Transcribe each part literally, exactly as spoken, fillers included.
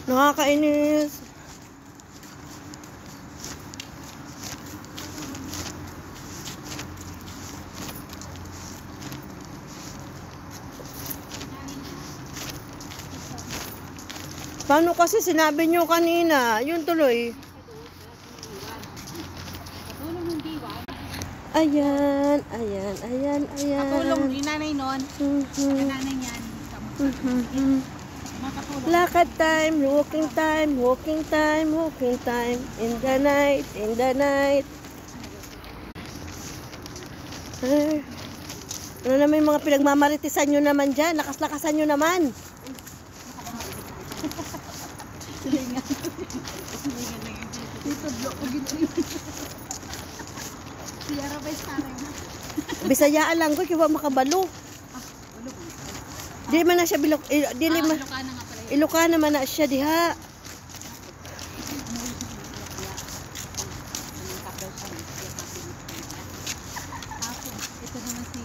Nakakainis. Paano kasi sinabi nyo kanina? Yun tuloy. Ayan, ayan, ayan, ayan. Katulong ni nanay nun. Mm-hmm. Nanay niyan. Mm-hmm. Lakad time, walking time, walking time, walking time. In the night, in the night. Ay, ano naman yung mga pinagmamaritisan nyo naman dyan? Lakas-lakasan nyo naman. Silingan. Silingan na yun. Dito, blok ko gito yun. Siyara ba yung sanay na? Bisayaan lang ko, kiwa makabalo. Ah, ulo ko. Di man na siya bilok. Eh, di Ah, lima. Ilocana nga pala yun. Ilocana naman na siya diha. Ito naman si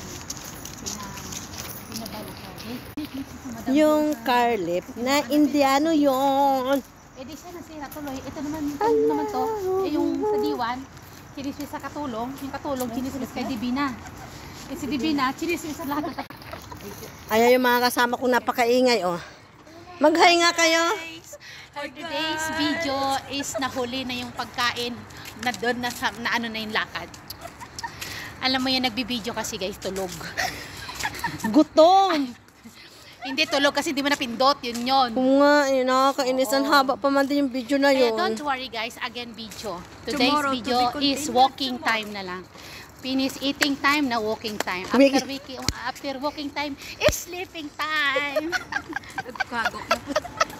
pinabalo ko. Yung Carlip na Indiano yon. Eh di siya nasira tuloy. Ito naman, ito naman to. Eh yung sa diwan, chinismis sa katulong. Yung katulong, chinismis kay Divina. Eh si Divina, chinismis sa lahat ng katulong. Ayan yung mga kasama kong napakaingay, oh. Mag-hi nga kayo. For today's video is nahuli na yung pagkain na doon na, sa, na ano na yung lakad. Alam mo yan, nagbibideo kasi guys, tulog. Gutom. Hindi tulog kasi di mo napindot, yun yun. Oo nga, yun, nakakainis. Ang haba pa man din yung video na Eh, yun. don't worry guys, again video. Today's Tomorrow, video to be is continued walking tomorrow. time na lang. Finish eating time na walking time. Wait. After wiki, after walking time is sleeping time. Nagkago na po.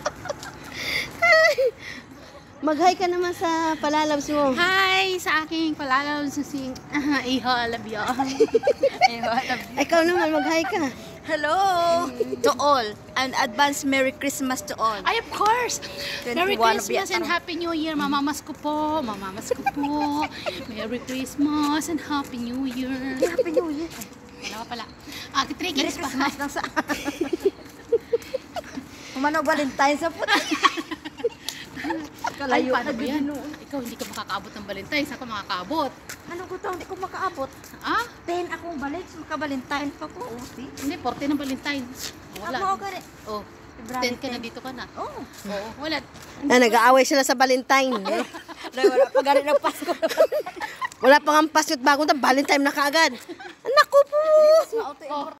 Mag-hi ka naman sa palalabs mo. Hi sa aking palalaw susing iho, love you. Iho, love you. Ikaw naman, mag-hi ka. Hello to all and advance Merry Christmas to all. Ay, of course. Merry twenty-one Christmas and Happy New Year. Mamamas ko po. Mamamas ko po. Merry Christmas and Happy New Year. Happy New Year. Wala ka pala. Ah, three Merry kids pa. Christmas lang sa... Umano Valentine's sa puto. Ay, Kalayo paano na ba yan? din. Ikaw hindi ka makakaabot ng Valentine's. Ako makakaabot. Ano ko to? Hindi ko makaabot. Ah? ten akong balik. Maka-Valentine's pa ko. Oh, see? Hindi, forty ng Valentine's. Wala. Ako ka rin. Oh, February ten ka na ten. dito ka na. Oh. Oo, wala. Ah, nag-aaway sila sa Valentine. Wala pa gano'n ng Pasko. Wala pang ang pasyot bago na Valentine na kaagad. Naku po! Mas mauto